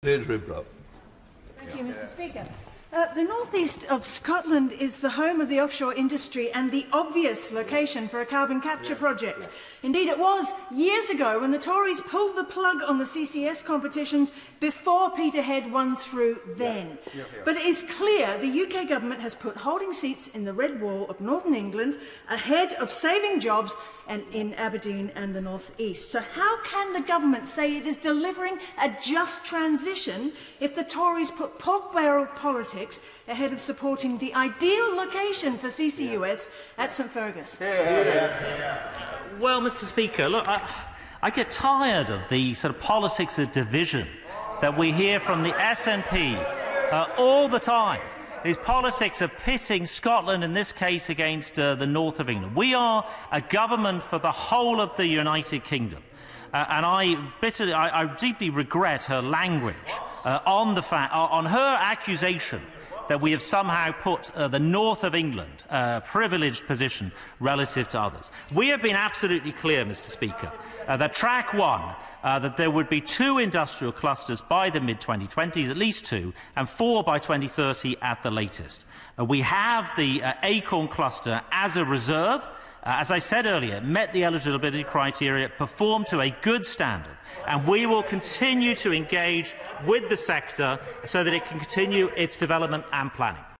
Deidre Brock. Thank you, Mr. Speaker. The northeast of Scotland is the home of the offshore industry and the obvious location for a carbon capture project. Indeed, it was years ago when the Tories pulled the plug on the CCS competitions before Peterhead won through then. But it is clear the UK government has put holding seats in the Red Wall of northern England ahead of saving jobs in Aberdeen and the northeast. So how can the government say it is delivering a just transition if the Tories put pork barrel politics ahead of supporting the ideal location for CCUS at St Fergus? Well, Mr. Speaker, look, I get tired of the sort of politics of division that we hear from the SNP all the time. These politics of pitting Scotland, in this case, against the north of England. We are a government for the whole of the United Kingdom, and I deeply regret her language on her accusation that we have somehow put the north of England privileged position relative to others. We have been absolutely clear, Mr. Speaker, that track one, that there would be 2 industrial clusters by the mid-2020s, at least 2, and 4 by 2030 at the latest. We have the Acorn cluster as a reserve. As I said earlier, met the eligibility criteria, performed to a good standard, and we will continue to engage with the sector so that it can continue its development and planning.